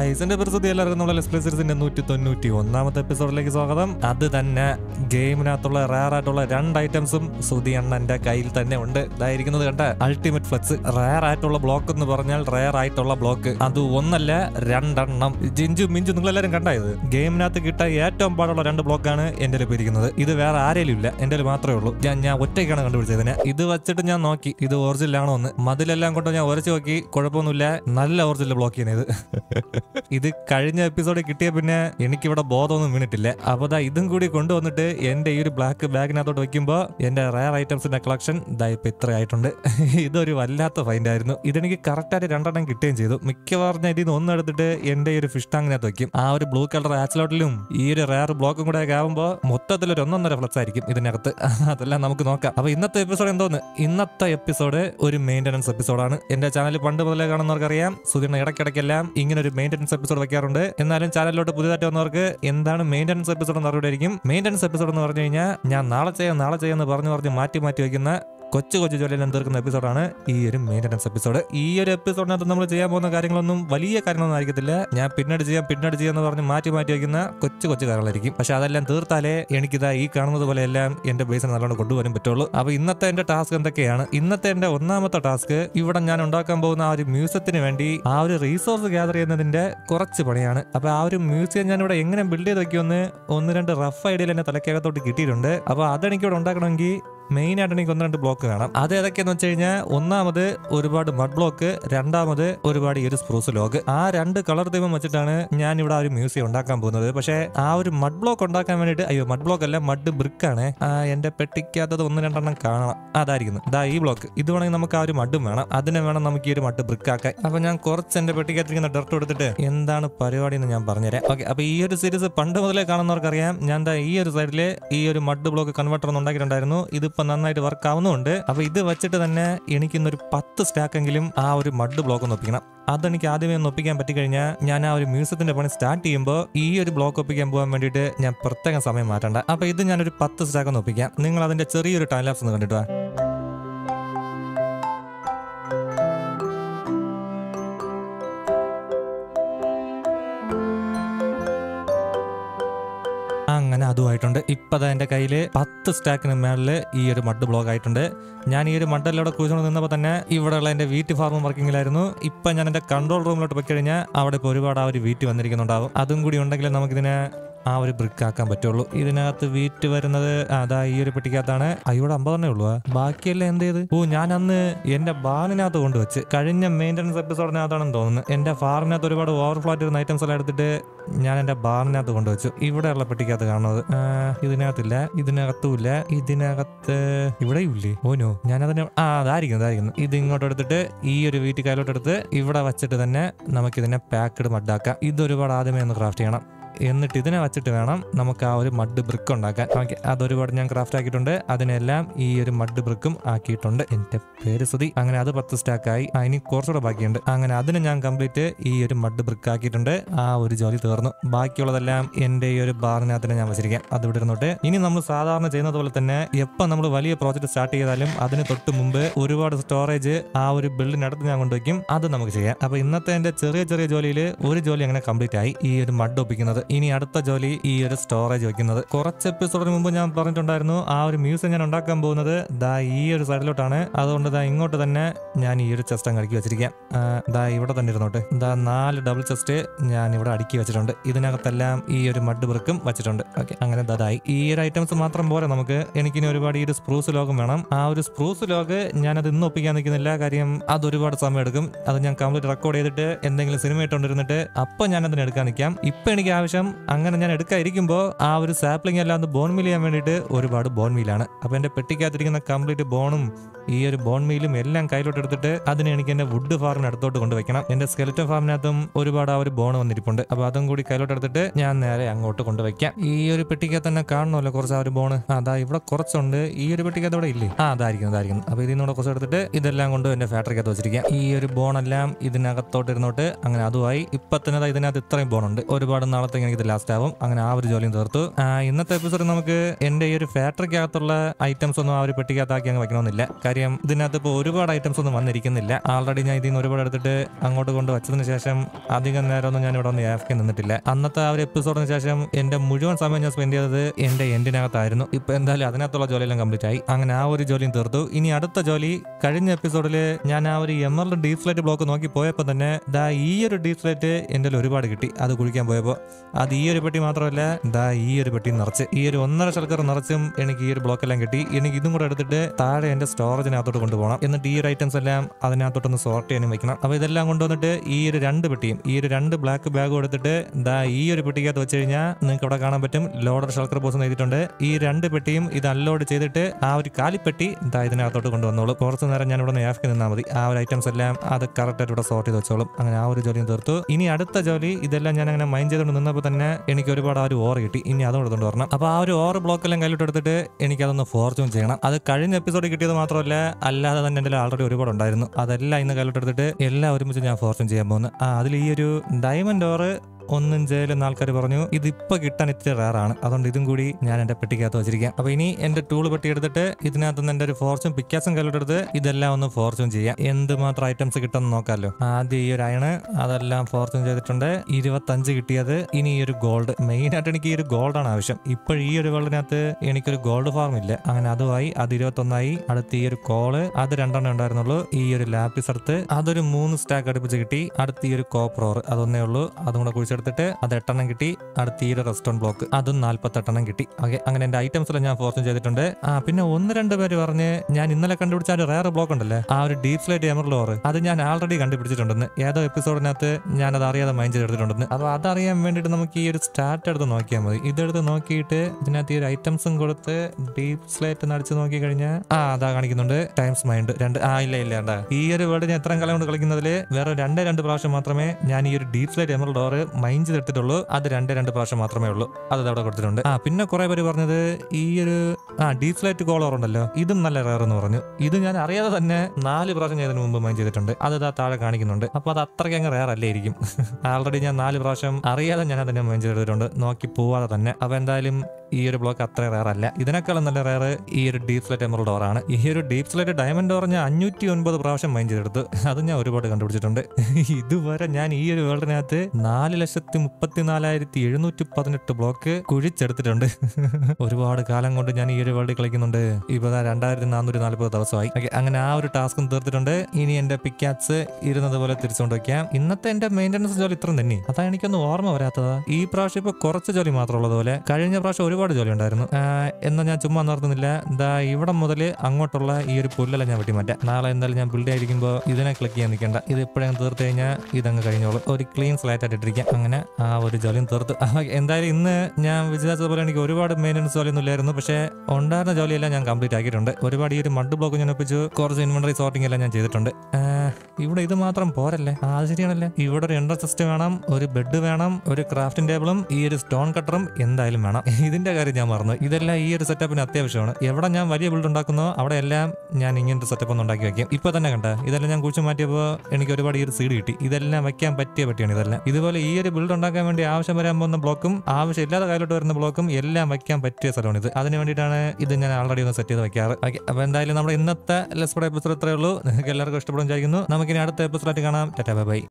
ഗൈസിന്റെ പ്രസിദ്ധി എല്ലാവർക്കും നമ്മളെ ലെറ്റ്സ് പ്ലേ സീരീസിന്റെ 191ാമത്തെ എപ്പിസോഡിലേക്ക് സ്വാഗതം. അത് തന്നെ ഗെയിമിനകത്തുള്ള റയർ ആയിട്ടുള്ള 2 ഐറ്റംസും സുധി അണ്ണന്റെ കയ്യിൽ തന്നെ ഉണ്ട്. ഇതായിരിക്കുന്നത് കണ്ട അൾട്ടിമേറ്റ് ഫ്ലക്സ്. റയർ ആയിട്ടുള്ള ബ്ലോക്ക് എന്ന് പറഞ്ഞാൽ റയർ ആയിട്ടുള്ള ബ്ലോക്ക് അത് ഒന്നല്ല 2 എണ്ണം. ജിഞ്ചു മിഞ്ചു നിങ്ങളെല്ലാരും കണ്ടായത് ഗെയിമിനകത്ത് കിട്ടാൻ ഏറ്റവും പാടുള്ള 2 ബ്ലോക്കാണ് എന്റെ ഇരിക്കുന്നത്. ഇത് വേറെ ആരെയും ഇല്ല, എന്റെ മാത്രമേ ഉള്ളൂ. ഞാൻ ഒറ്റയ്ക്കാണ് കണ്ടുപിടിച്ചതിനെ. ഇത് വെച്ചിട്ട് ഞാൻ നോക്കി ഇത് ഒറിജിനൽ ആണോ എന്ന്. മതിലെല്ലാം കൊണ്ട് ഞാൻ ഉരച്ചു നോക്കി, കുഴപ്പമൊന്നുമില്ല, നല്ല ഒറിജിനൽ ബ്ലോക്ക് ചെയ്യുന്നത്. ഇത് കഴിഞ്ഞ എപ്പിസോഡിൽ കിട്ടിയ പിന്നെ എനിക്കിവിടെ ബോധമൊന്നും വീണിട്ടില്ല. അപ്പൊ ഇതും കൂടി കൊണ്ടുവന്നിട്ട് എന്റെ ഈ ഒരു ബ്ലാക്ക് ബാഗിനകത്തോട്ട് വെക്കുമ്പോ എന്റെ റയർ ഐറ്റംസിന്റെ കളക്ഷൻ ഇപ്പൊ ഇത്ര ആയിട്ടുണ്ട്. ഇതൊരു വല്ലാത്ത ഫൈൻഡ് ആയിരുന്നു. ഇതെനിക്ക് കറക്റ്റായിട്ട് 2 എണ്ണം കിട്ടുകയും ചെയ്തു. മിക്കവാറും ഇതിൽ നിന്ന് ഒന്നെടുത്തിട്ട് എന്റെ ഈ ഒരു ഫിഷ് ടാങ്കിനകത്ത് വെക്കും. ആ ഒരു ബ്ലൂ കളർ ആക്സിലോട്ടിലും ഈ ഒരു റയർ ബ്ലോക്കും കൂടെ ഒക്കെ ആവുമ്പോ മൊത്തത്തിൽ ഒരു 1.5 ഫ്ലക്സ് ആയിരിക്കും ഇതിനകത്ത്. അതെല്ലാം നമുക്ക് നോക്കാം. അപ്പൊ ഇന്നത്തെ എപ്പിസോഡ് എന്തോന്ന്, ഇന്നത്തെ എപ്പിസോഡ് ഒരു മെയിന്റനൻസ് എപ്പിസോഡാണ്. എന്റെ ചാനൽ പണ്ട് മുതലേ കാണുന്നവർക്കറിയാം, സുധീർണ ഇടയ്ക്കിടയ്ക്കെല്ലാം ഇങ്ങനെ ഒരു മെയിന്റനൻസ് എപ്പിസോഡ് വെക്കാറുണ്ട്. എന്നാലും ചാനലിലോട്ട് പുതിയതായിട്ട് വന്നവർക്ക് എന്താണ് മെയിന്റനൻസ് എപ്പിസോഡ് എന്ന് അറിയായിരിക്കും. മെയിന്റനൻസ് എപ്പിസോഡ് എന്ന് പറഞ്ഞു കഴിഞ്ഞാൽ ഞാൻ നാളെ ചെയ്യാന്ന് പറഞ്ഞ് മാറ്റി വെക്കുന്ന കൊച്ചു ജോലിയെല്ലാം തീർക്കുന്ന എപ്പിസോഡാണ് ഈ ഒരു മെയിന്റനൻസ് എപ്പിസോഡ്. ഈ ഒരു എപ്പിസോഡിനകത്ത് നമ്മൾ ചെയ്യാൻ പോകുന്ന കാര്യങ്ങളൊന്നും വലിയ കാര്യങ്ങളൊന്നും ആയിരിക്കത്തില്ല. ഞാൻ പിന്നീട് ചെയ്യാന്ന് പറഞ്ഞ് മാറ്റി വയ്ക്കുന്ന കൊച്ചു കാര്യങ്ങളായിരിക്കും. പക്ഷെ അതെല്ലാം തീർത്താലേ എനിക്കിതാ ഈ കാണുന്നത് പോലെ എല്ലാം എന്റെ ബേസിനെ നല്ലോണം കൊണ്ടുവരാൻ പറ്റുള്ളൂ. അപ്പൊ ഇന്നത്തെ എന്റെ ടാസ്ക് എന്തൊക്കെയാണ്? ഇന്നത്തെ എന്റെ 1ാമത്തെ ടാസ്ക്, ഇവിടെ ഞാൻ ഉണ്ടാക്കാൻ പോകുന്ന ആ ഒരു മ്യൂസിയത്തിന് വേണ്ടി ആ ഒരു റീസോഴ്സ് ഗ്യാദർ ചെയ്യുന്നതിന്റെ കുറച്ച് പണിയാണ്. അപ്പൊ ആ ഒരു മ്യൂസിയം ഞാൻ ഇവിടെ എങ്ങനെ ബിൽഡ് ചെയ്ത് വെക്കുമെന്ന് 1-2 റഫ് ഐഡിയയിൽ എന്നെ തലക്കകത്തോട്ട് കിട്ടിയിട്ടുണ്ട്. അപ്പൊ അതെനിക്ക് ഇവിടെ ഉണ്ടാക്കണമെങ്കിൽ മെയിൻ ആയിട്ട് എനിക്ക് 1-2 ബ്ലോക്ക് വേണം. അത് ഏതൊക്കെയെന്ന് വെച്ച് കഴിഞ്ഞാൽ, ഒന്നാമത് ഒരുപാട് മഡ് ബ്ലോക്ക്, രണ്ടാമത് ഒരുപാട് ഈ ഒരു സ്പ്രൂസ് ലോഗ്. ആ 2 കളർ തീമം വെച്ചിട്ടാണ് ഞാൻ ഇവിടെ ആ ഒരു മ്യൂസിയം ഉണ്ടാക്കാൻ പോകുന്നത്. പക്ഷെ ആ ഒരു മഡ് ബ്ലോക്ക് ഉണ്ടാക്കാൻ വേണ്ടിയിട്ട്, മഡ് ബ്ലോക്ക് അല്ല, മഡ് ബ്രിക്ക് ആണ്. എന്റെ പെട്ടിക്കകത്തത് 1-2 എണ്ണം കാണണം. അതായിരിക്കുന്നു ഈ ബ്ലോക്ക്. ഇത് വേണമെങ്കിൽ നമുക്ക് ആ ഒരു മഡും വേണം. അതിനെ വേണം നമുക്ക് ഈ ഒരു മഡ് ബ്രിക്ക് ആക്കാൻ. അപ്പൊ ഞാൻ കുറച്ച് എന്റെ പെട്ടിക്കകത്തിരിക്കുന്ന ഡർട്ട് എടുത്തിട്ട് എന്താണ് പരിപാടി എന്ന് ഞാൻ പറഞ്ഞുതരാം. ഓക്കെ, അപ്പൊ ഈ ഒരു സീരീസ് പണ്ട് മുതലേ കാണുന്നവർക്കറിയാം, ഞാൻ ഈ ഒരു സൈഡില് ഈ ഒരു മഡ് ബ്ലോക്ക് കൺവെർട്ടർ ഒന്ന് ഉണ്ടാക്കിയിട്ടുണ്ടായിരുന്നു. ഇത് നന്നായിട്ട് വർക്ക് ആവുന്നുണ്ട്. അപ്പൊ ഇത് വെച്ചിട്ട് തന്നെ എനിക്കിന്നൊരു 10 സ്റ്റാക്കെങ്കിലും ആ ഒരു മഡ് ബ്ലോക്ക് ഒന്ന് ഒപ്പിക്കണം. അതെനിക്ക് ആദ്യമേ ഒന്ന് ഒപ്പിക്കാൻ പറ്റിക്കഴിഞ്ഞാൽ ഞാൻ ആ ഒരു മ്യൂസിയത്തിന്റെ പണി സ്റ്റാർട്ട് ചെയ്യുമ്പോൾ ഈ ഒരു ബ്ലോക്ക് ഒപ്പിക്കാൻ പോകാൻ വേണ്ടിയിട്ട് ഞാൻ പ്രത്യേകം സമയം മാറ്റണ്ട. അപ്പൊ ഇത് ഞാനൊരു 10 സ്റ്റാക്ക് ഒന്ന് ഒപ്പിക്കാം. നിങ്ങൾ അതിന്റെ ചെറിയൊരു ടൈം ലാപ്സ് ഒന്ന് കണ്ടിട്ട് വാ. അങ്ങനെ അതുമായിട്ടുണ്ട്. ഇപ്പൊ എന്റെ കയ്യില് 10 സ്റ്റാക്കിന് മേളില് ഈ ഒരു മഡ് ബ്ലോക്ക് ആയിട്ടുണ്ട്. ഞാൻ ഈ ഒരു മഡെല്ലാം കുഴിച്ചുകൊണ്ട് നിന്നപ്പോ തന്നെ ഇവിടെയുള്ള എന്റെ വീറ്റ് ഫാർമും വർക്കിങ്ങിലായിരുന്നു. ഇപ്പൊ ഞാൻ എന്റെ കൺട്രോൾ റൂമിലോട്ട് പോയി കഴിഞ്ഞാൽ അവിടെ ഇപ്പൊ ഒരുപാട് ആ ഒരു വീറ്റ് വന്നിരിക്കുന്നുണ്ടാവും. അതും കൂടി ഉണ്ടെങ്കിൽ നമുക്കിതിനെ ആ ഒരു ബ്രിക്ക് ആക്കാൻ പറ്റുള്ളൂ. ഇതിനകത്ത് വീറ്റ് വരുന്നത് ഈ ഒരു പെട്ടിക്കകത്താണ്. ഇവിടെ 50 ഉള്ളൂ. ബാക്കിയെല്ലാം എന്ത് ചെയ്ത്? ഞാൻ അന്ന് എന്റെ ബാറിനകത്ത് കൊണ്ടുവച്ച് കഴിഞ്ഞ മെയിന്റനൻസ് എപ്പിസോഡിനകത്താണെന്ന് തോന്നുന്നു. എന്റെ ഫാറിനകത്ത് ഒരുപാട് ഓവർഫ്ലോ ആയിട്ട് ഐറ്റംസ് എല്ലാം എടുത്തിട്ട് ഞാൻ എന്റെ ബാറിനകത്ത് കൊണ്ടുവച്ചു. ഇവിടെയുള്ള പെട്ടിക്കകത്ത് കാണുന്നത് ഇതിനകത്തില്ല, ഇതിനകത്തുമില്ല, ഇതിനകത്ത് ഇവിടെയും ഇല്ലേ? ഓനോ, ഞാനതിനെ അതായിരിക്കുന്നു. ഇത് ഇങ്ങോട്ട് എടുത്തിട്ട് ഈ ഒരു വീറ്റ് കയ്യിലോട്ട് എടുത്ത് ഇവിടെ വച്ചിട്ട് തന്നെ നമുക്കിതിനെ പാക്കഡ് മഡാക്കാം. ഇതൊരുപാട് ആദ്യമേ ഒന്ന് ക്രാഫ്റ്റ് ചെയ്യണം. എന്നിട്ട് ഇതിനെ വെച്ചിട്ട് വേണം നമുക്ക് ആ ഒരു മഡ് ബ്രിക്ക് ഉണ്ടാക്കാൻ. ഓക്കെ, അതൊരുപാട് ഞാൻ ക്രാഫ്റ്റ് ആക്കിയിട്ടുണ്ട്. അതിനെല്ലാം ഈ ഒരു മഡ് ബ്രിക്കും ആക്കിയിട്ടുണ്ട്. എന്റെ പേര് സുധി. അങ്ങനെ അത് 10 സ്റ്റാക്കായി. ഇനി കുറച്ചുകൂടെ ബാക്കിയുണ്ട്. അങ്ങനെ അതിന് ഞാൻ കംപ്ലീറ്റ് ഈ ഒരു മഡ് ബ്രിക്ക് ആക്കിയിട്ടുണ്ട്. ആ ഒരു ജോലി തീർന്നു. ബാക്കിയുള്ളതെല്ലാം എന്റെ ഈ ഒരു ബാറിനകത്തിന് ഞാൻ വെച്ചിരിക്കാം. അത് ഇവിടെ ഇരുന്നോട്ട്. ഇനി നമ്മൾ സാധാരണ ചെയ്യുന്നത് പോലെ തന്നെ എപ്പോൾ നമ്മൾ വലിയ പ്രോജക്ട് സ്റ്റാർട്ട് ചെയ്താലും അതിന് തൊട്ട് മുമ്പ് ഒരുപാട് സ്റ്റോറേജ് ആ ഒരു ബിൽഡിനടുത്ത് ഞാൻ കൊണ്ടുവയ്ക്കും. അത് നമുക്ക് ചെയ്യാം. അപ്പൊ ഇന്നത്തെ എന്റെ ചെറിയ ജോലിയിൽ ഒരു ജോലി അങ്ങനെ കംപ്ലീറ്റ് ആയി, ഈ ഒരു മഡ് ഒപ്പിക്കുന്നത്. ഇനി അടുത്ത ജോലി ഈ ഒരു സ്റ്റോറേജ് വെക്കുന്നത്. കുറച്ച് എപ്പിസോഡിന് മുമ്പ് ഞാൻ പറഞ്ഞിട്ടുണ്ടായിരുന്നു ആ ഒരു മ്യൂസിയം ഞാൻ ഉണ്ടാക്കാൻ പോകുന്നത് ഈ ഒരു സൈഡിലോട്ടാണ്. അതുകൊണ്ട് ഇങ്ങോട്ട് തന്നെ ഞാൻ ഈ ഒരു ചെസ്റ്റ് അങ്ങ് അടുക്കി വെച്ചിരിക്കാം. ഇവിടെ തന്നെ ഇരുന്നോട്ട്. 4 ഡബിൾ ചെസ്റ്റ് ഞാൻ ഇവിടെ അടുക്കി വെച്ചിട്ടുണ്ട്. ഇതിനകത്തെല്ലാം ഈ ഒരു മഡ് ബ്രിക്കും വെച്ചിട്ടുണ്ട്. ഓക്കെ, അങ്ങനെ ഈ ഒരു ഐറ്റംസ് മാത്രം പോരെ നമുക്ക്. എനിക്കിനി ഒരുപാട് ഈ ഒരു സ്പ്രൂസ് ലോഗും വേണം. ആ ഒരു സ്പ്രൂസ് ലോഗ് ഞാനത് ഇന്ന് ഒപ്പിക്കാൻ നിൽക്കുന്നില്ല. കാര്യം അത് ഒരുപാട് സമയം എടുക്കും. അത് ഞാൻ കംപ്ലീറ്റ് റെക്കോർഡ് ചെയ്തിട്ട് എന്തെങ്കിലും സിനിമ ഇട്ടുകൊണ്ടിരുന്നിട്ട് അപ്പൊ ഞാൻ അതിന് എടുക്കാൻ നിൽക്കാം. ഇപ്പൊ എനിക്ക് ആവശ്യം, അങ്ങനെ ഞാൻ എടുക്കാതിരിക്കുമ്പോൾ ആ ഒരു സാപ്ലിംഗ് എല്ലാം ബോൺ മീൽ ചെയ്യാൻ വേണ്ടിയിട്ട് ഒരുപാട് ബോൺ മീലാണ്. അപ്പൊ എന്റെ പെട്ടിക്കകത്തിരിക്കുന്ന കംപ്ലീറ്റ് ബോണും ഈ ഒരു ബോൺ മീലും എല്ലാം കയ്യിലോട്ട് എടുത്തിട്ട് അതിന് എനിക്ക് എന്റെ വുഡ് ഫാമിന് അടുത്തോട്ട് കൊണ്ടുവയ്ക്കണം. എന്റെ സ്കെലറ്റൻ ഫാമിനകത്തും ഒരുപാട് ആ ഒരു ബോൺ വന്നിരിപ്പുണ്ട്. അപ്പൊ അതും കൂടി കയ്യിലോട്ട് എടുത്തിട്ട് ഞാൻ നേരെ അങ്ങോട്ട് കൊണ്ടുവയ്ക്കാം. ഈ ഒരു പെട്ടിക്കകത്ത് തന്നെ കാണണമല്ലോ കുറച്ച് ആ ഒരു ബോൺ. ഇവിടെ കുറച്ചുണ്ട്. ഈ ഒരു പെട്ടിക്കകത്ത് ഇവിടെ ഇല്ലേ? അതായിരിക്കുന്നു. അപ്പൊ ഇതിനോട് കുറച്ച് എടുത്തിട്ട് ഇതെല്ലാം കൊണ്ട് എന്റെ ഫാക്ടറിക്കകത്ത് വെച്ചിരിക്കാം. ഈ ഒരു ബോണെല്ലാം ഇതിനകത്തോട്ട് ഇരുന്നോട്ട്. അങ്ങനെ അതുമായി ഇപ്പൊ തന്നെ ഇതിനകത്ത് ഇത്രയും ബോണുണ്ട്. ഒരുപാട് നാളത്തെ ഇത് ലാസ്റ്റ് ആവും. അങ്ങനെ ആ ഒരു ജോലിയും തീർത്തു. ഇന്നത്തെ എപ്പിസോഡ് നമുക്ക് എന്റെ ഈ ഒരു ഫാക്ടറിക്കകത്തുള്ള ഐറ്റംസ് ഒന്നും ആ ഒരു പെട്ടിക്കകത്താക്കി അങ്ങ് വെക്കണമെന്നില്ല. കാര്യം ഇതിനകത്ത് ഇപ്പോൾ ഒരുപാട് ഐറ്റംസ് ഒന്നും വന്നിരിക്കുന്നില്ല. ആൾറെഡി ഞാൻ ഇതിൽ നിന്ന് ഒരുപാട് എടുത്തിട്ട് അങ്ങോട്ട് കൊണ്ട് വെച്ചതിന് ശേഷം അധികം നേരമൊന്നും ഞാൻ ഇവിടെ ഒന്ന് ആഫ്ക്ക് നിന്നിട്ടില്ല. അന്നത്തെ ആ ഒരു എപ്പിസോഡിന് ശേഷം എന്റെ മുഴുവൻ സമയം ഞാൻ സ്പെൻഡ് ചെയ്തത് എന്റെ എൻഡിനകത്തായിരുന്നു. ഇപ്പൊ എന്തായാലും അതിനകത്തുള്ള ജോലിയെല്ലാം കംപ്ലീറ്റ് ആയി. അങ്ങനെ ആ ഒരു ജോലിയും തീർത്തു. ഇനി അടുത്ത ജോലി, കഴിഞ്ഞ എപ്പിസോഡിൽ ഞാൻ ആ ഒരു എമറൽഡ് ഡീപ് സ്ലേറ്റ് ബ്ലോക്ക് നോക്കി പോയപ്പോൾ തന്നെ ദാ ഈ ഒരു ഡീപ് സ്ലേറ്റ് എന്റെ ഒരുപാട് കിട്ടി. അത് കുഴിക്കാൻ പോയപ്പോൾ അത് ഈ ഒരു പെട്ടി മാത്രമല്ല, ദാ ഈ ഒരു പെട്ടി നിറച്ച്, ഈ ഒരു 1.5 ശൽക്കർ നിറച്ചും എനിക്ക് ഈ ഒരു ബ്ലോക്ക് എല്ലാം കിട്ടി. എനിക്ക് ഇതും കൂടെ എടുത്തിട്ട് താഴെ എന്റെ സ്റ്റോറേജിനകത്തോട്ട് കൊണ്ടുപോകണം. എന്നിട്ട് ഈ ഒരു ഐറ്റംസ് എല്ലാം അതിനകത്തോട്ടൊന്ന് സോർട്ട് ചെയ്യാനും വെക്കണം. അപ്പൊ ഇതെല്ലാം കൊണ്ടുവന്നിട്ട് ഈ ഒരു 2 പെട്ടിയും ഈ ഒരു 2 ബ്ലാക്ക് ബാഗും എടുത്തിട്ട് ദാ ഈ ഒരു പെട്ടിക്കകത്ത് വെച്ച് കഴിഞ്ഞാൽ നിങ്ങൾക്ക് ഇവിടെ കാണാൻ പറ്റും ലോഡർ ഷൾക്കർ ബോസ് എഴുതിയിട്ടുണ്ട്. ഈ 2 പെട്ടിയും ഇത് അൺലോഡ് ചെയ്തിട്ട് ആ ഒരു കാലിപ്പെട്ടി ദാ ഇതിനകത്തോട്ട് കൊണ്ടുവന്നോളൂ. കുറച്ച് നേരം ഞാൻ ഇവിടെ ആഫ്ക്ക് നിന്നാൽ മതി. ആ ഒരു ഐറ്റംസ് എല്ലാം അത് കറക്റ്റ് ആയിട്ട് ഇവിടെ സോർട്ട് ചെയ്ത് വെച്ചോളും. അങ്ങനെ ആ ഒരു ജോലിയും തീർത്തു. ഇനി അടുത്ത ജോലി, ഇതെല്ലാം ഞാൻ അങ്ങനെ മൈൻഡ് ചെയ്തുകൊണ്ട് നിന്നപ്പോൾ തന്നെ എനിക്ക് ഒരുപാട് ആ ഒരു ഓർ കിട്ടി. ഇനി അതും എടുത്തുകൊണ്ട് വരണം. അപ്പൊ ആ ഒരു ഓർ ബ്ലോക്ക് എല്ലാം കയ്യിലോട്ട് എടുത്തിട്ട് എനിക്ക് അതൊന്ന് ഫോർച്യൂൺ ചെയ്യണം. അത് കഴിഞ്ഞ എപ്പിസോഡിൽ കിട്ടിയത് മാത്രമല്ല, അല്ലാതെ തന്നെ എന്റെ ആൾറെഡി ഒരുപാട് ഉണ്ടായിരുന്നു. അതെല്ലാം ഇന്ന് കയ്യിലോട്ട് എടുത്തിട്ട് എല്ലാം ഒരുമിച്ച് ഞാൻ ഫോർച്യൂൺ ചെയ്യാൻ പോകുന്നു. അതിൽ ഈ ഒരു ഡയമണ്ട് ഓർ 1 ചേലെന്ന് ആൾക്കാർ പറഞ്ഞു. ഇതിപ്പോ കിട്ടാൻ ഇത്തിരി റയറാണ്. അതുകൊണ്ട് ഇതും കൂടി ഞാൻ എന്റെ പെട്ടിക്കകത്ത് വെച്ചിരിക്കാം. അപ്പൊ ഇനി എന്റെ ടൂൾ പെട്ടി എടുത്തിട്ട് ഇതിനകത്ത് എന്റെ ഒരു ഫോർച്യൂൺ പിക്കാസും കയ്യിലോട്ടെടുത്ത് ഇതെല്ലാം ഒന്ന് ഫോർച്യൂൺ ചെയ്യാം. എന്തുമാത്രം ഐറ്റംസ് കിട്ടുമെന്ന് നോക്കാമല്ലോ. ആദ്യം ഈ ഒരു അയണ് അതെല്ലാം ഫോർച്യൂൺ ചെയ്തിട്ടുണ്ട്. 25 കിട്ടിയത്. ഇനി ഈ ഒരു ഗോൾഡ്, മെയിൻ ആയിട്ട് എനിക്ക് ഈ ഒരു ഗോൾഡാണ് ആവശ്യം. ഇപ്പോൾ ഈ ഒരു വേൾഡിനകത്ത് എനിക്കൊരു ഗോൾഡ് ഫാർം ഇല്ല. അങ്ങനെ അതുമായി അത് 21 അടുത്ത് ഈ ഒരു കോള് അത് 2 ഉണ്ടായിരുന്നുള്ളൂ. ഈ ഒരു ലാപ്പിസ് അടുത്ത് അതൊരു 3 സ്റ്റാക്ക് അടുപ്പിച്ച് കിട്ടി. അടുത്ത് ഈ ഒരു കോപ്പർ ഓർ അതൊന്നേ ഉള്ളൂ. അതും കൂടെ കുഴിച്ചെടുത്തിട്ട് അത് 8 കിട്ടി. അടുത്ത് ഈ ഒരു റെസ്റ്റോൺ ബ്ലോക്ക് അതും 48 കിട്ടി. ഓക്കെ, അങ്ങനെ എന്റെ ഐറ്റംസ് എല്ലാം ഞാൻ ഫോർച്യൂൺ ചെയ്തിട്ടുണ്ട്. പിന്നെ 1-2 പേര് പറഞ്ഞ് ഞാൻ ഇന്നലെ കണ്ടുപിടിച്ച ഒരു റയർ ബ്ലോക്ക് ഉണ്ടല്ലേ, ആ ഒരു ഡീപ് സ്ലേറ്റ് എമറൽഡ് ഓർ, അത് ഞാൻ ആൾറെഡി കണ്ടുപിടിച്ചിട്ടുണ്ടെന്ന്. ഏതോ എപ്പിസോഡിനകത്ത് ഞാൻ അത് അറിയാതെ മൈൻഡ് ചെയ്തെടുത്തിട്ടുണ്ടെന്ന്. അപ്പൊ അതറിയാൻ വേണ്ടിയിട്ട് നമുക്ക് ഈ ഒരു സ്റ്റാർട്ട് എടുത്ത് നോക്കിയാൽ മതി. ഇതെടുത്ത് നോക്കിയിട്ട് ഇതിനകത്ത് ഈ ഒരു ഐറ്റംസും കൊടുത്ത് ഡീപ് സ്ലേറ്റ് നടിച്ച് നോക്കി കഴിഞ്ഞാൽ അതാ കാണിക്കുന്നുണ്ട് ടൈംസ് മൈൻഡ് 2. ഇല്ല ഈ ഒരു വേർഡ് ഞാൻ എത്രയും കാലം കൊണ്ട് കളിക്കുന്നതിൽ വേറെ 2 പ്രാവശ്യം മാത്രമേ ഞാൻ ഈ ഒരു deepslate emerald ore mined ചെയ്തെടുത്തിട്ടുള്ളൂ. അത് 2 പ്രാവശ്യം മാത്രമേ ഉള്ളൂ. അത് അവിടെ കൊടുത്തിട്ടുണ്ട്. പിന്നെ കുറെ പേര് പറഞ്ഞത് ഈ ഒരു ഡീപ് സ്ലേറ്റ് കോളർ ഉണ്ടല്ലോ, ഇതും നല്ല റയർ എന്ന് പറഞ്ഞു. ഇത് ഞാൻ അറിയാതെ തന്നെ 4 പ്രാവശ്യം ഞാൻ ഇതിന് മുമ്പ് മൈൻഡ് ചെയ്തിട്ടുണ്ട്. അത് താഴെ കാണിക്കുന്നുണ്ട്. അപ്പൊ അത് അത്രയ്ക്ക് അങ്ങ് റയർ അല്ലായിരിക്കും. ആൾറെഡി ഞാൻ 4 പ്രാവശ്യം അറിയാതെ ഞാൻ അതിനെ മൈൻഡ് ചെയ്തിട്ടുണ്ട്, നോക്കി പോവാതെ തന്നെ. അപ്പൊ എന്തായാലും ഈ ഒരു ബ്ലോക്ക് അത്ര റയർ അല്ല. ഇതിനേക്കാളും നല്ല റയർ ഈ ഒരു ഡീപ് സ്ലേറ്റ് എമറൽഡ് ഓർ ആണ്. ഈ ഒരു ഡീപ് സ്ലേറ്റ് ഡയമണ്ട് ഓർ ഞാൻ 509 പ്രാവശ്യം മൈൻഡ് ചെയ്തെടുത്തു. അത് ഞാൻ ഒരുപാട് കണ്ടുപിടിച്ചിട്ടുണ്ട്. ഇതുവരെ ഞാൻ ഈ ഒരു വേൾഡിനകത്ത് 4,34,718 ബ്ലോക്ക് കുഴിച്ചെടുത്തിട്ടുണ്ട്. ഒരുപാട് കാലം കൊണ്ട് ഞാൻ ഈ ഒരു വേൾഡ് കളിക്കുന്നുണ്ട്. ഇപ്പൊ 2440 ദിവസമായി. അങ്ങനെ ആ ഒരു ടാസ്കും തീർത്തിട്ടുണ്ട്. ഇനി എന്റെ പിക്കാറ്റ്സ് ഇരുന്നത് പോലെ തിരിച്ചുകൊണ്ട് വയ്ക്കാം. ഇന്നത്തെ എന്റെ മെയിൻ്റനൻസ് ജോലി ഇത്രയും തന്നെ. അതാ എനിക്കൊന്നും ഓർമ്മ വരാത്തതാ. ഈ പ്രാവശ്യം ഇപ്പൊ കുറച്ച് ജോലി മാത്രമുള്ളതുപോലെ. കഴിഞ്ഞ പ്രാവശ്യം ഒരുപാട് ജോലി ഉണ്ടായിരുന്നു. എന്നാൽ ഞാൻ ചുമ്മാ നിർത്തുന്നില്ല. ഇവിടെ മുതൽ അങ്ങോട്ടുള്ള ഈ ഒരു പുല്ലെല്ലാം ഞാൻ വെട്ടി മാറ്റാം. നാളെ എന്തായാലും ഞാൻ ബിൽഡ് ആയിരിക്കുമ്പോൾ ഇതിനെ ക്ലിക്ക് ചെയ്യാൻ നിൽക്കേണ്ട. ഇത് എപ്പോഴും തീർത്ത് കഴിഞ്ഞാൽ ഇതങ്ങ് കഴിഞ്ഞോളും. ഒരു ക്ലീൻ സ്ലാറ്റ് ആയിട്ട് ഇട്ടിരിക്കാം. അങ്ങനെ ആ ഒരു ജോലിയും തീർത്തു. എന്തായാലും ഇന്ന് ഞാൻ വിചാരിച്ചതുപോലെ എനിക്ക് ഒരുപാട് മെയിൻ്റനൻസ് ജോലിയൊന്നും ഇല്ലായിരുന്നു. പക്ഷേ ഉണ്ടായിരുന്ന ജോലിയെല്ലാം ഞാൻ കംപ്ലീറ്റ് ആക്കിയിട്ടുണ്ട്. ഒരുപാട് ഈ ഒരു മഡ് ബ്ലോക്ക് ഞാൻ ഒപ്പിച്ചു. കുറച്ച് ഇൻവെന്ററി സോർട്ടിംഗ് എല്ലാം ഞാൻ ചെയ്തിട്ടുണ്ട്. ഇവിടെ ഇത് മാത്രം പോരല്ലേ? അത് ശരിയാണല്ലേ. ഇവിടെ ഒരു എൻട്രൻസ് സിസ്റ്റം വേണം, ഒരു ബെഡ് വേണം, ഒരു ക്രാഫ്റ്റിംഗ് ടേബിളും ഈ ഒരു സ്റ്റോൺ കട്ടറും എന്തായാലും വേണം. ഇതിന്റെ കാര്യം ഞാൻ മറന്നു. ഇതെല്ലാം ഈ ഒരു സെറ്റപ്പിന് അത്യാവശ്യമാണ്. എവിടെ ഞാൻ വലിയ ബിൽഡ് ഉണ്ടാക്കുന്നോ അവിടെ എല്ലാം ഞാൻ ഇങ്ങനത്തെ സെറ്റപ്പ് ഒന്ന് ഉണ്ടാക്കി വെക്കും. ഇപ്പൊ തന്നെ കണ്ട ഇതെല്ലാം ഞാൻ കുഴിച്ചു മാറ്റിയപ്പോൾ എനിക്ക് ഒരുപാട് ഈ ഒരു സീഡ് കിട്ടി. ഇതെല്ലാം വെക്കാൻ പറ്റിയ പറ്റിയാണ് ഇതെല്ലാം. ഇതുപോലെ ഈ ഒരു ബിൽഡ് ഉണ്ടാക്കാൻ വേണ്ടി ആവശ്യം വരാൻ പോകുന്ന ബ്ലോക്കും ആവശ്യമില്ലാതെ കയ്യിലോട്ട് വരുന്ന ബ്ലോക്കും എല്ലാം വെക്കാൻ പറ്റിയ സ്ഥലമാണ് ഇത്. അതിന് വേണ്ടിയിട്ടാണ് ഇത് ഞാൻ ആൾറെഡി ഒന്ന് സെറ്റ് ചെയ്ത് വെക്കാറ്. അപ്പൊ എന്തായാലും നമ്മുടെ ഇന്നത്തെ ലെറ്റ്സ് പ്ലേ എപ്പിസോഡ് ഇത്രയേ ഉള്ളൂ. നിങ്ങൾക്ക് എല്ലാവർക്കും ഇഷ്ടപ്പെടും വിചാരിക്കുന്നു. നമുക്കിനി അടുത്ത എപ്പിസോഡായിട്ട് കാണാം. Tata bye by.